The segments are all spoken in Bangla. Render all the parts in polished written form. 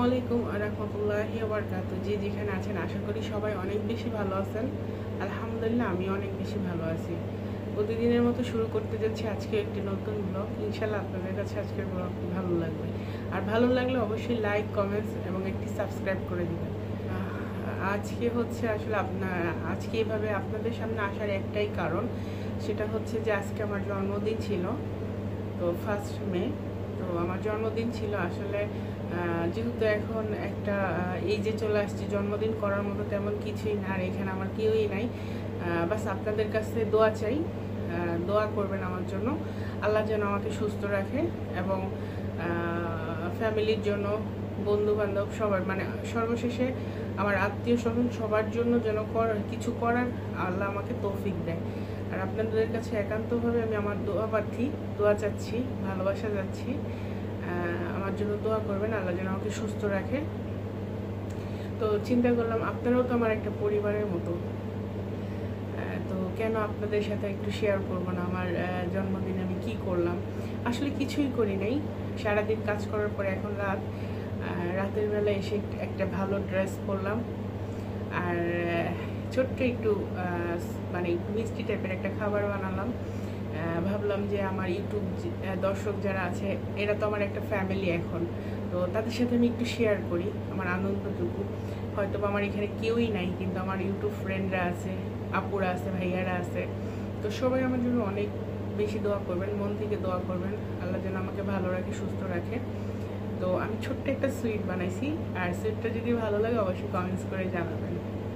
আলাইকুম ওয়া রাহমাতুল্লাহি ওয়া বারাকাতুহু। যে যেখানে আছেন আশা করি সবাই অনেক বেশি ভালো আছেন। আলহামদুলিল্লাহ আমি অনেক বেশি ভালো আছি। প্রতিদিনের মতো শুরু করতে যাচ্ছি আজকে একটি নতুন ব্লগ। ইনশাআল্লাহ আপনাদের কাছে আজকের ব্লগ ভালো লাগবে। আর ভালো লাগলে অবশ্যই লাইক, কমেন্টস এবং একটি সাবস্ক্রাইব করে দিবেন। আজকে হচ্ছে আসলে আজকে এভাবে আপনাদের সামনে আসার একটাই কারণ, সেটা হচ্ছে যে আজকে আমার জন্মদিন ছিল। তো 1 মে। তো আমার জন্মদিন ছিল আসলে, যেহেতু এখন একটা এই যে চলে আসছে, জন্মদিন করার মতো তেমন কিছুই না, আর এখানে আমার কেউই নাই। বাস আপনাদের কাছে দোয়া চাই, দোয়া করবেন আমার জন্য, আল্লাহ যেন আমাকে সুস্থ রাখে এবং ফ্যামিলির জন্য, বন্ধু বান্ধব সবার, মানে সর্বশেষে আমার আত্মীয় স্বজন সবার জন্য যেন কিছু করার আল্লাহ আমাকে তৌফিক দেয়। আর আপনাদের কাছে একান্তভাবে আমি আমার দোয়া চাচ্ছি, ভালোবাসা যাচ্ছি। আমার জন্য দোয়া করবেন, আল্লাহ যেন আমাকে সুস্থ রাখে। তো চিন্তা করলাম আপনারাও তো আমার একটা পরিবারের মতো, তো কেন আপনাদের সাথে একটু শেয়ার করবো না আমার জন্মদিনে আমি কি করলাম। আসলে কিছুই করি নাই, সারাদিন কাজ করার পরে এখন রাতের বেলা এসে একটা ভালো ড্রেস পরলাম, আর ছোট্ট একটু মানে মিষ্টি টাইপের একটা খাবার বানালাম। ভাবলাম যে আমার ইউটিউব দর্শক যারা আছে এরা তো আমার একটা ফ্যামিলি এখন, তো তাদের সাথে আমি একটু শেয়ার করি আমার আনন্দটুকু। হয়তো আমার এখানে কেউই নাই, কিন্তু আমার ইউটিউব ফ্রেন্ডরা আছে, আপুরা আছে, ভাইয়ারা আছে। তো সবাই আমার জন্য অনেক বেশি দোয়া করবেন, মন থেকে দোয়া করবেন, আল্লাহ যেন আমাকে ভালো রাখে, সুস্থ রাখে। তো আমি ছোট্ট একটা সুইট বানাইছি, আর সুইটটা যদি ভালো লাগে অবশ্যই কমেন্টস করে জানাবেন।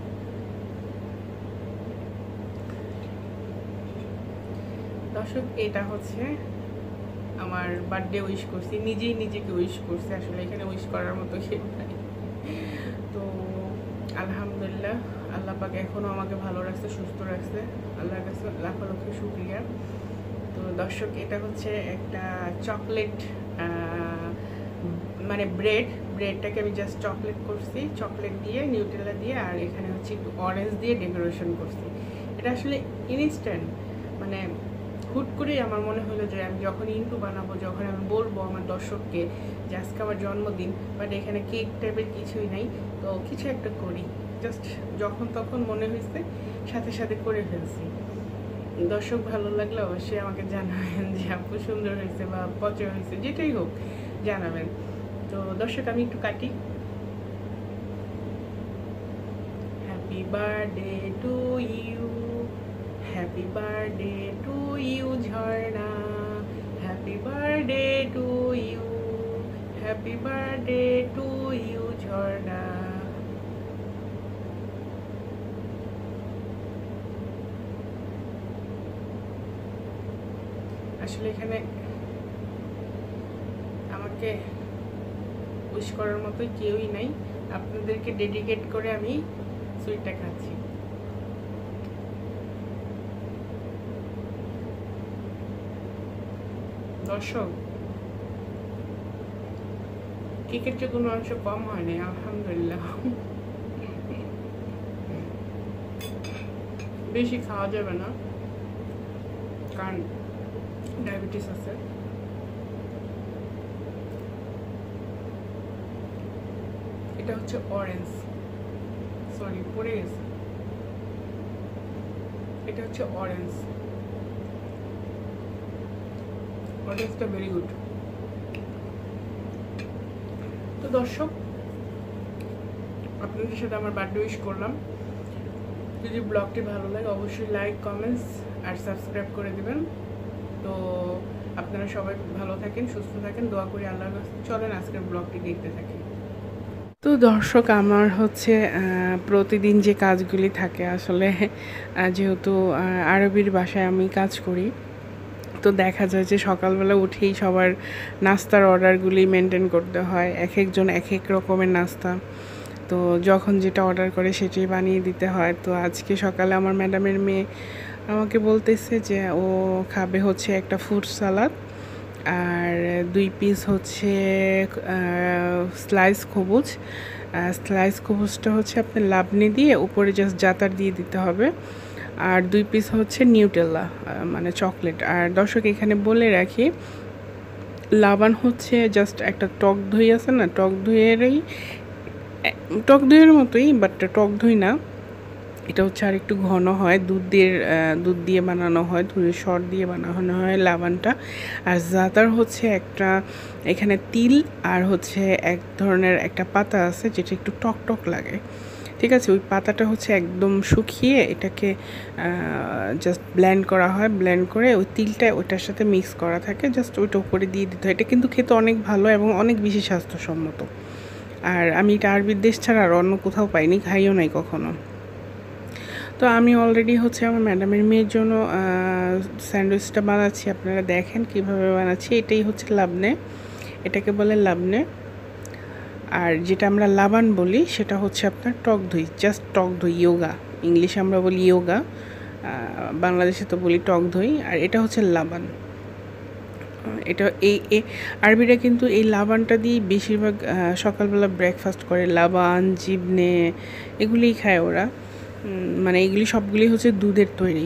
দর্শক, এটা হচ্ছে আমার বার্থডে উইশ করছি, নিজেই নিজেকে উইশ করছি। আসলে এখানে উইশ করার মতো কেউ নাই। তো আলহামদুলিল্লাহ, আল্লাহ পাক এখনও আমাকে ভালো রাখছে, সুস্থ রাখছে, আল্লাহর কাছে লাখ লক্ষ শুকরিয়া। তো দর্শক, এটা হচ্ছে একটা চকলেট, মানে ব্রেডটাকে আমি জাস্ট চকলেট করছি, চকলেট দিয়ে, নিউটেলা দিয়ে, আর এখানে হচ্ছে একটু অরেঞ্জ দিয়ে ডেকোরেশন করছি। এটা আসলে ইনস্ট্যান্ট, মানে হুট করেই আমার মনে হলো যে আমি যখন বানাবো, যখন আমি বলবো আমার দর্শককে যে আজকে আমার জন্মদিন, বাট এখানে কেক টাইপের কিছুই নাই, তো কিছু একটা করি। জাস্ট যখন তখন মনে হয়েছে, সাথে সাথে করে ফেলছি। দর্শক ভালো লাগলে অবশ্যই আমাকে জানাবেন যে আপু সুন্দর হয়েছে বা পচা হয়েছে, যেটাই হোক জানাবেন। তো দর্শক, আমি একটু কাটি। Happy birthday to you, happy birthday to you Jharna, happy birthday to you, happy birthday to you Jharna. আসলে এখানে আমাকে উইশ করার মতো কেউই নাই, আপনাদেরকে ডেডিকেট করে আমি সুইটটা খাচ্ছি। দর্শক, কেকের যে কোনো অংশ কম হয়নি, আলহামদুলিল্লাহ। বেশি খাওয়া যাবে না, কারণ ডায়াবেটিস আছে। এটা হচ্ছে অরেঞ্জ, সরি পড়ে গেছে, এটা হচ্ছে অরেঞ্জটা ভেরি গুড। তো দর্শক, আপনাদের সাথে আমার বার্থডে উইশ করলাম। যদি ব্লগটি ভালো লাগে অবশ্যই লাইক, কমেন্টস আর সাবস্ক্রাইব করে দিবেন। তো আপনারা সবাই ভালো থাকেন, সুস্থ থাকেন, দোয়া করি আল্লাহর কাছে। চলেন আজকের ব্লগটি দেখতে থাকি। তো দর্শক, আমার হচ্ছে প্রতিদিন যে কাজগুলি থাকে, আসলে যেহেতু আরবির বাসায় আমি কাজ করি, তো দেখা যায় যে সকালবেলা উঠেই সবার নাস্তার অর্ডারগুলি মেনটেন করতে হয়, এক একজন এক এক রকমের নাস্তা। তো যখন যেটা অর্ডার করে সেটাই বানিয়ে দিতে হয়। তো আজকে সকালে আমার ম্যাডামের মেয়ে আমাকে বলতেছে যে ও খাবে হচ্ছে একটা ফ্রুট সালাদ, আর 2 পিস হচ্ছে স্লাইস খবুজটা হচ্ছে আপনার লাবনি দিয়ে উপরে জাস্ট জাতার দিয়ে দিতে হবে, আর 2 পিস হচ্ছে নিউটেলা, মানে চকলেট। আর দর্শক, এখানে বলে রাখি লাবান হচ্ছে জাস্ট একটা টক দই আছে না, টক দইয়ের মতোই, বাট টক দই না, এটা হচ্ছে আর একটু ঘন হয়, দুধ দিয়ে বানানো হয়, দুধের সর দিয়ে বানানো হয় লাবানটা। আর জাতার হচ্ছে একটা, এখানে তিল আর হচ্ছে এক ধরনের একটা পাতা আছে যেটা একটু টক টক লাগে, ঠিক আছে। ওই পাতাটা হচ্ছে একদম শুকিয়ে এটাকে জাস্ট ব্লেন্ড করা হয়, ব্লেন্ড করে ওই তিলটা ওইটার সাথে মিক্স করা থাকে, জাস্ট ওইটা উপরে দিয়ে দিতে হয়। এটা কিন্তু খেতে অনেক ভালো এবং অনেক বেশি স্বাস্থ্যসম্মত। আর আমি এটা আরবির দেশ ছাড়া আর অন্য কোথাও পাইনি, খাইও নাই কখনো। তো আমি অলরেডি হচ্ছে আমার ম্যাডামের মেয়ের জন্য স্যান্ডউইচটা বানাচ্ছি, আপনারা দেখেন কিভাবে বানাচ্ছি। এটাই হচ্ছে লাবনে, এটাকে বলে লাবনে। আর যেটা আমরা লাবান বলি সেটা হচ্ছে আপনার টক দই, জাস্ট টক দই, ইয়োগা, ইংলিশে আমরা বলি ইয়োগা, বাংলাদেশে তো বলি টক দই। আর এটা হচ্ছে লাবান। এটা আরবিরা কিন্তু এই লাবানটা দিয়ে বেশিরভাগ সকালবেলা ব্রেকফাস্ট করে, লাবান, জিবনে, এগুলিই খায় ওরা। মানে এগুলি সবগুলি হচ্ছে দুধের তৈরি।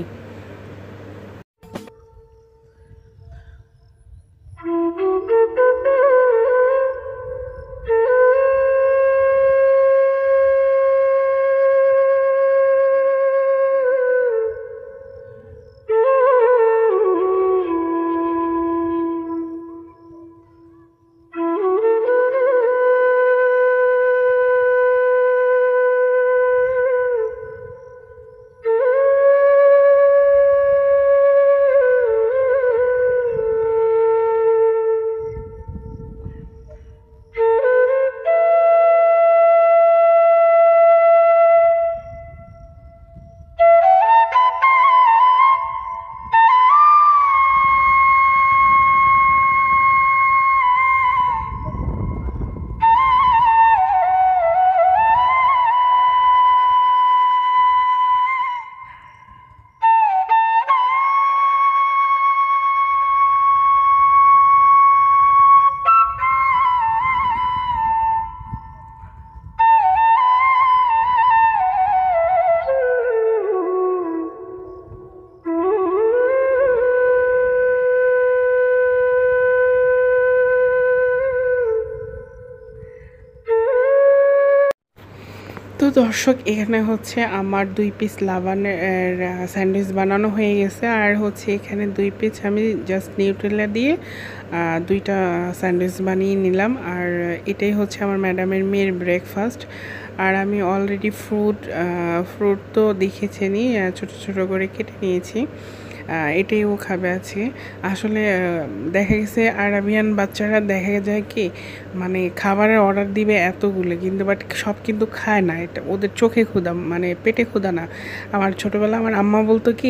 তো দর্শক, এখানে হচ্ছে আমার 2 পিস লাবানের স্যান্ডউইচ বানানো হয়ে গেছে। আর হচ্ছে এখানে 2 পিস আমি জাস্ট নিউট্রেলা দিয়ে 2টা স্যান্ডউইচ বানিয়ে নিলাম। আর এটাই হচ্ছে আমার ম্যাডামের মেয়ের ব্রেকফাস্ট। আর আমি অলরেডি ফ্রুট তো দেখেছেনই, ছোট ছোট করে কেটে নিয়েছি, এটাই ও খাবে আছে। আসলে দেখা গেছে আরাবিয়ান বাচ্চারা দেখা যায় কি, মানে খাবারের অর্ডার দিবে এতগুলো, কিন্তু বাট সব কিন্তু খায় না, এটা ওদের চোখে ক্ষুধা, মানে পেটে ক্ষুধা না। আমার ছোটোবেলা আমার আম্মা বলতো কি,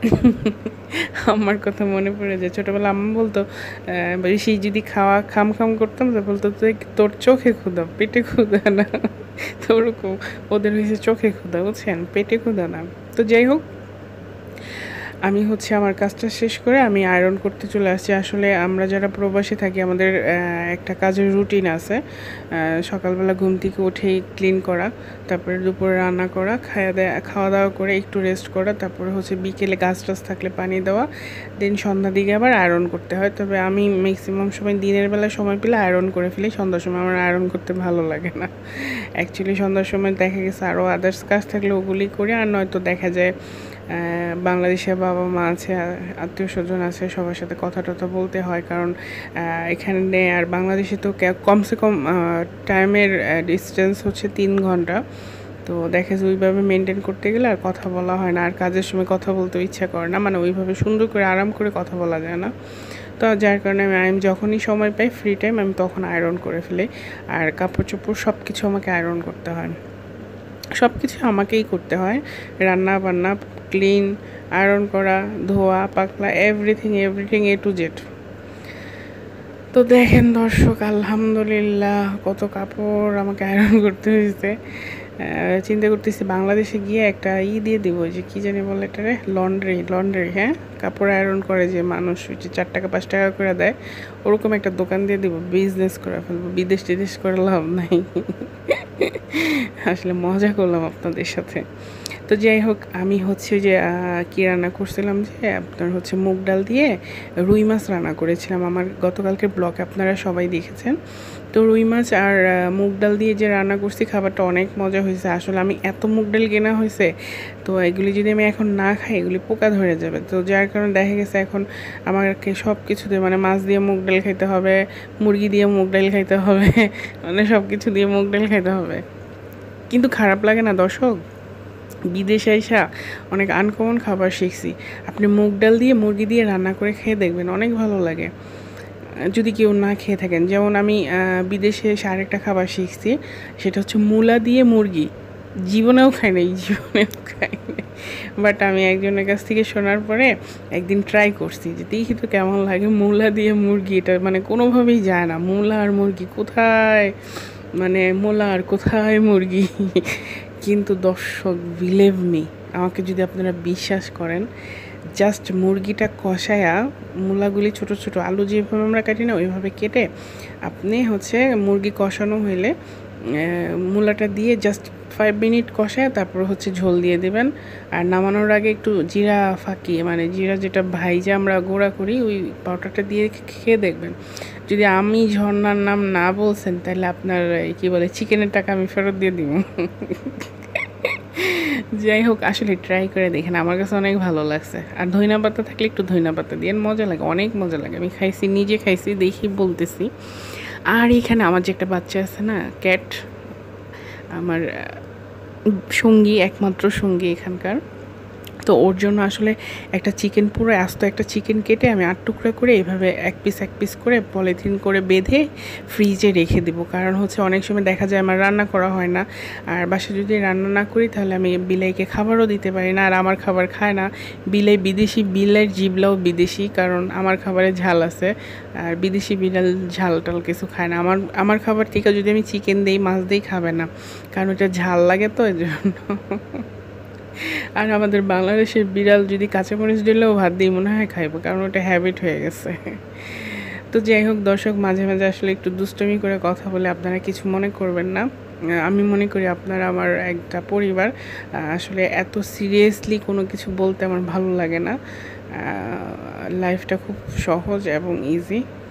আমার কথা মনে পড়ে যায়, ছোটোবেলা আম্মা বলতো বেশি যদি খাম করতাম তো বলতো তোর চোখে ক্ষুধা, পেটে ক্ষুধা না। তো ওরকম ওদের হয়েছে চোখে ক্ষুধা, বুঝছেন, পেটে ক্ষুধা না। তো যাই হোক, আমি হচ্ছে আমার কাজটা শেষ করে আমি আয়রন করতে চলে আসছি। আসলে আমরা যারা প্রবাসী থাকি আমাদের একটা কাজের রুটিন আছে, সকালবেলা ঘুম থেকে উঠেই ক্লিন করা, তারপরে দুপুরে রান্না করা, খাওয়া দাওয়া করে একটু রেস্ট করা, তারপরে হচ্ছে বিকেলে গাছ টাছ থাকলে পানি দেওয়া, দেন সন্ধ্যার দিকে আবার আয়রন করতে হয়। তবে আমি ম্যাক্সিমাম সময় দিনের বেলা সময় পেলে আয়রন করে ফেলি, সন্ধ্যার সময় আমার আয়রন করতে ভালো লাগে না। অ্যাকচুয়ালি সন্ধ্যার সময় দেখা গেছে আরও আদার্স কাজ থাকলে ওগুলি করি, আর নয়তো দেখা যায় বাংলাদেশে বাবা মা আছে, আত্মীয় স্বজন আছে, সবার সাথে কথা টথা বলতে হয়। কারণ এখানে আর বাংলাদেশে তো কমসে কম টাইমের ডিস্টেন্স হচ্ছে 3 ঘন্টা। তো দেখা যায় ওইভাবে মেনটেন করতে গেলে আর কথা বলা হয় না, আর কাজের সময় কথা বলতে ইচ্ছা করে না, মানে ওইভাবে সুন্দর করে আরাম করে কথা বলা যায় না। তো যার কারণে আমি যখনই সময় পাই ফ্রি টাইম আমি তখন আয়রন করে ফেলি। আর কাপড় চোপড় সব কিছু আমাকে আয়রন করতে হয়, সব কিছু আমাকেই করতে হয়, রান্না বান্না, ক্লিন, আয়রন করা, ধোয়া, পাকলা, এভরিথিং এ টু জেড। তো দেখেন দর্শক, আলহামদুলিল্লাহ কত কাপড় আমাকে আয়রন করতে হয়েছে। চিন্তা করতেছি বাংলাদেশে গিয়ে একটা দিয়ে দিব, যে কি জানি বলে এটারে, লন্ড্রি, হ্যাঁ, কাপড় আয়রন করে যে মানুষ, যে 4 টাকা 5 টাকা করে দেয়, ওরকম একটা দোকান দিয়ে দিব, বিজনেস করে ফেলবো, বিদেশ করে লাভ নাই। আসলে মজা করলাম আপনাদের সাথে। তো যাই হোক, আমি হচ্ছে যে কী রান্না করছিলাম, যে আপনার হচ্ছে মুগ ডাল দিয়ে রুই মাছ রান্না করেছিলাম। আমার গতকালকের ব্লগে আপনারা সবাই দেখেছেন। তো রুই মাছ আর মুগ ডাল দিয়ে যে রান্না করছি, খাবারটা অনেক মজা হয়েছে। আসলে আমি এত মুগ ডাল কেনা হয়েছে, তো এগুলি যদি আমি এখন না খাই এগুলি পোকা ধরে যাবে। তো যার কারণে দেখা গেছে এখন আমাকে সব কিছুতে মানে মাছ দিয়ে মুগ ডাল খাইতে হবে, মুরগি দিয়ে মুগ ডাল খাইতে হবে, মানে সব কিছু দিয়ে মুগ ডাল খাইতে হবে। কিন্তু খারাপ লাগে না দর্শক? বিদেশে আইসা অনেক আনকমন খাবার শিখছি। আপনি মুগ ডাল দিয়ে মুরগি দিয়ে রান্না করে খেয়ে দেখবেন, অনেক ভালো লাগে যদি কেউ না খেয়ে থাকেন। যেমন আমি বিদেশে এসে আরেকটা খাবার শিখছি, সেটা হচ্ছে মূলা দিয়ে মুরগি। জীবনেও খাই নাই, জীবনেও খাই নাই, বাট আমি একজনের কাছ থেকে শোনার পরে একদিন ট্রাই করছি যে দেখি তো কেমন লাগে মূলা দিয়ে মুরগি। এটা মানে কোনোভাবেই যায় না, মূলা আর মুরগি কোথায়, মানে মূলা আর কোথায় মুরগি। কিন্তু দর্শক, বিলিভ মি, আমাকে যদি আপনারা বিশ্বাস করেন, জাস্ট মুরগিটা কষায়া মূলাগুলি ছোট ছোট আলু যেভাবে আমরা কাটি না ওইভাবে কেটে আপনি হচ্ছে মুরগি কষানো হইলে মূলাটা দিয়ে জাস্ট 5 মিনিট কষায় তারপর হচ্ছে ঝোল দিয়ে দেবেন। আর নামানোর আগে একটু জিরা ফাঁকিয়ে, মানে জিরা যেটা ভাইজা আমরা গুঁড়া করি, ওই পাউডারটা দিয়ে খেয়ে দেখবেন। যদি আমি ঝর্ণার নাম না বলছেন তাহলে আপনার কি বলে চিকেনের টাকা আমি ফেরত দিয়ে দিব। যাই হোক, আসলে ট্রাই করে দেখেন, আমার কাছে অনেক ভালো লাগছে। আর ধইনা পাতা থাকলে একটু ধইনা পাতা দিয়ে মজা লাগে, অনেক মজা লাগে। আমি খাইছি, নিজে খাইছি, দেখি বলতেছি। আর এখানে আমার যে একটা বাচ্চা আছে না, ক্যাট, আমার সঙ্গী, একমাত্র সঙ্গী এখানকার। তো ওর জন্য আসলে একটা চিকেন, পুরো আস্ত একটা চিকেন কেটে আমি 8 টুকরা করে এভাবে এক পিস করে পলিথিন করে বেঁধে ফ্রিজে রেখে দেবো। কারণ হচ্ছে অনেক সময় দেখা যায় আমার রান্না করা হয় না, আর বাসায় যদি রান্না না করি তাহলে আমি বিলাইকে খাবারও দিতে পারি না, আর আমার খাবার খায় না। বিলাই বিদেশি, বিলের জিবলাও বিদেশি, কারণ আমার খাবারে ঝাল আছে, আর বিদেশি বিড়াল ঝাল টাল কিছু খায় না। আমার খাবার থেকে যদি আমি চিকেন দিই, মাছ দিই, খাবে না, কারণ ওটা ঝাল লাগে, তো এই জন্য। আর আমাদের বাংলাদেশের বিড়াল যদি কাঁচামরিচ দিলেও ভাত দিয়ে মনে হয় খাইবো, কারণ ওটা হ্যাবিট হয়ে গেছে। তো যাই হোক দর্শক, মাঝে মাঝে আসলে একটু দুষ্টমি করে কথা বলে, আপনারা কিছু মনে করবেন না। আমি মনে করি আপনারা আমার একটা পরিবার। আসলে এত সিরিয়াসলি কোনো কিছু বলতে আমার ভালো লাগে না। লাইফটা খুব সহজ এবং ইজি।